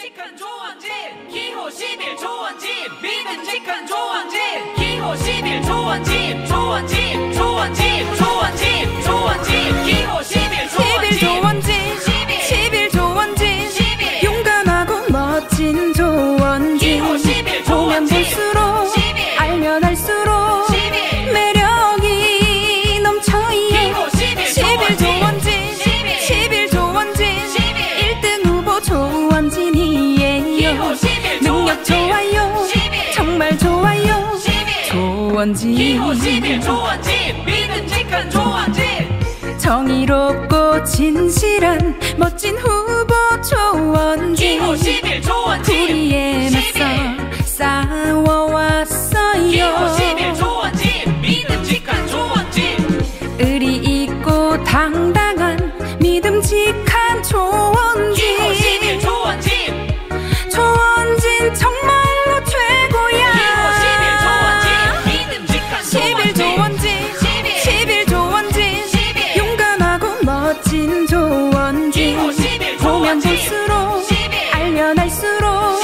믿음직한 조원진 기호 11 조원진 믿음직한 조원진 기호 11 조원진 조원진 조원진 조원진 조원진 기호 11 조원진 11 조원진 용감하고 멋진 조원진 보면 볼수록 알면 알수록 매력이 넘쳐요 11 조원진 11 조원진 1등 후보 조원진이에요 능력 좋아요 정말 좋아요 조원진 기호 11 조원진 믿음직한 조원진 정의롭고 진실한 멋진 후보 조원진 기호 11 조원진 우리에 맞서 싸워왔어요 기호 11 조원진 믿음직한 조원진 의리 있고 당당한 믿음직한 조원진 기호 11 조원진 조원진 정말로 최고야 기호 11 조원진 믿음직한 11 조원진 11 조원진 용감하고 멋진 조원진 기호 11 보면 조원진 볼수록 알면 알수록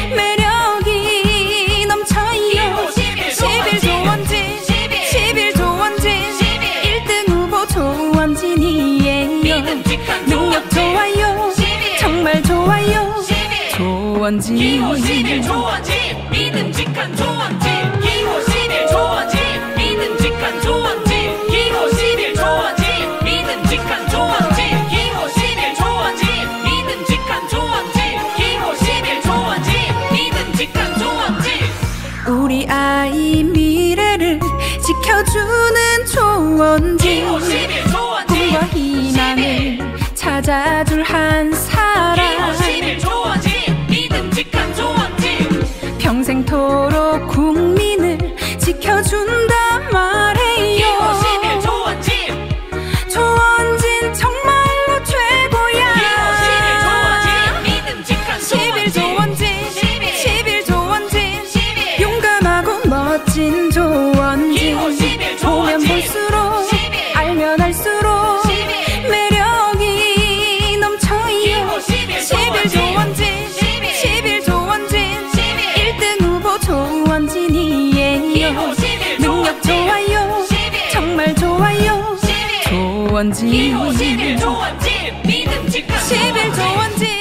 매력이 넘쳐요 11 조원진 11 조원진 1등 후보 조원진이에요 능력 좋아요 정말 좋아요 조원진 기호 11 조원진 믿음직한 조원진 기호 11 조원진 믿음직한 조원진 기호 11 조원진 믿음직한 조원진 기호 11 조원진 믿음직한 조원진 기호 11 조원진 믿음직한 조원진 우리 아이 미래를 지켜주는 조원진 기호 11 조원진 꿈과 희망을 찾아줄 한 기호 사람 11 조원진 믿음직한 조원진 평생토록 국민을 지켜준단 말해요 기호 11 조원진 조원진 정말로 최고야 기호 11 조원진 믿음직한 11 조원진 조원진 11 조원진 용감하고 멋진 조원진 기호 11 보면 조원진 볼수록 알면 알수록 매력이 넘쳐요 11 조원진 11 조원진 1등 후보 조원진이에요 능력 좋아요 정말 좋아요 조원진 기호 11 조원진 믿음직한 11 조원진